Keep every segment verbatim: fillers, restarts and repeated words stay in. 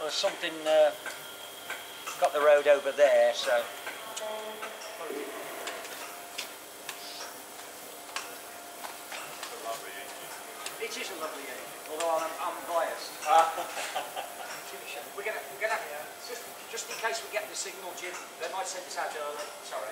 There's something uh, got the road over there, so. It is a lovely age, although I'm, I'm biased. we're gonna, we're gonna, just, just in case we get the signal, Jim, they might send us out early. Sorry.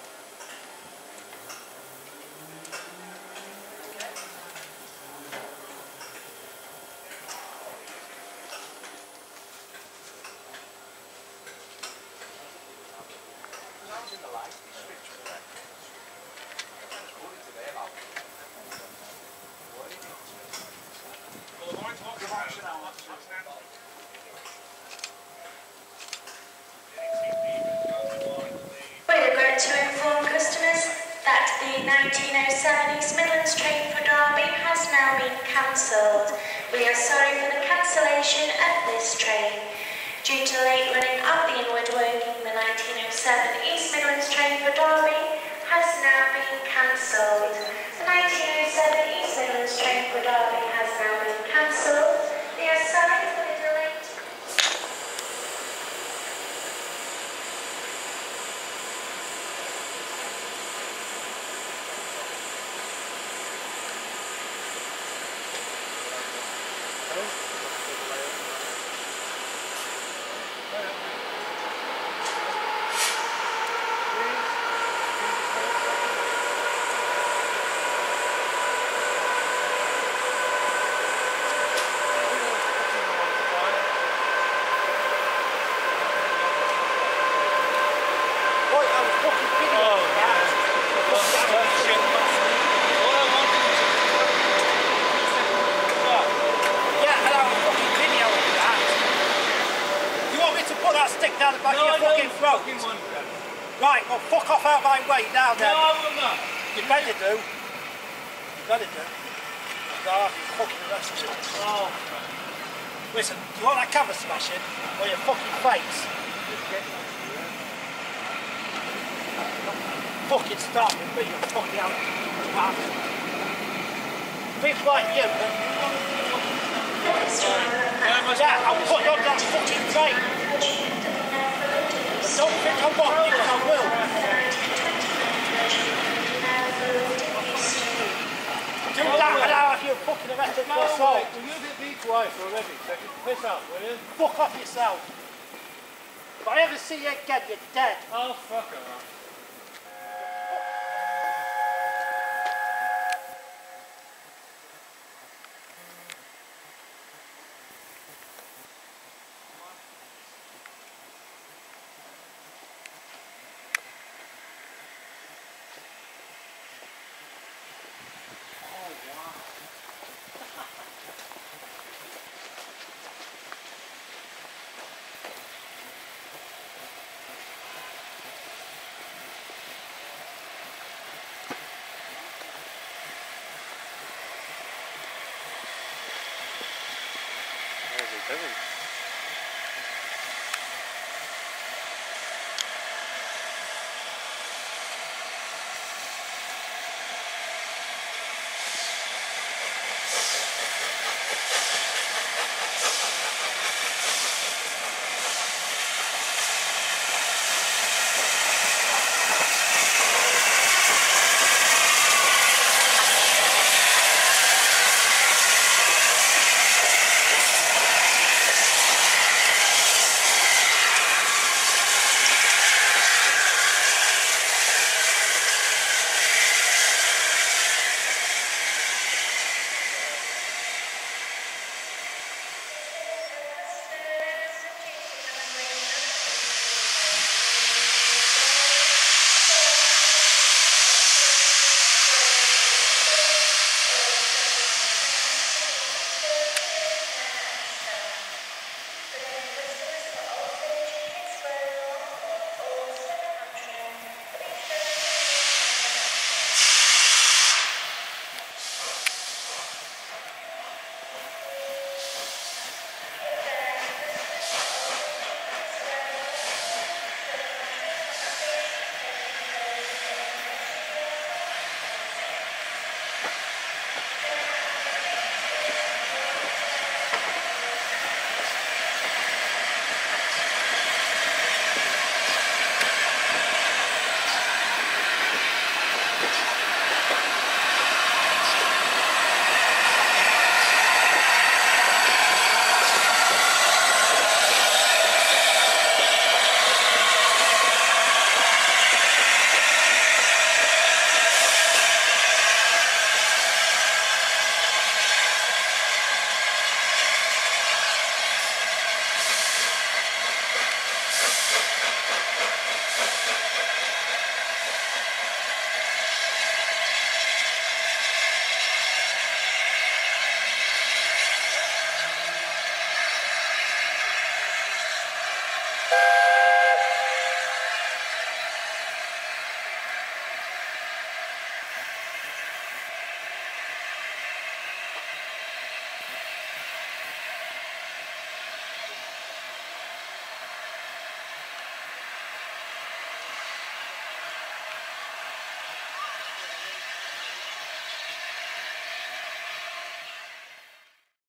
To inform customers that the nineteen oh seven East Midlands train for Derby has now been cancelled. We are sorry for the cancellation of this train. Due to late running of the inward working, the nineteen oh seven East Midlands train for Derby has now been cancelled. The nineteen oh seven East Midlands train for Derby has now been cancelled. We are sorry for the delay. Down the back no, of your fucking throat. Right, well fuck off out of my way now then. No, I will not. You better do. You better do. God, you fucking arrested. Oh. Listen, do you want that camera smashing? Or your fucking face? Fucking start with me, you fucking out. People like you. Yeah, I'll put you on that fucking train. Don't think I want you, because I will. Do that and I'll have you fucking arrested for assault. Will you be twice already? Take it piss out, will you? Fuck off yourself. If I ever see you again, you're dead. Oh, fuck off. What is he doing?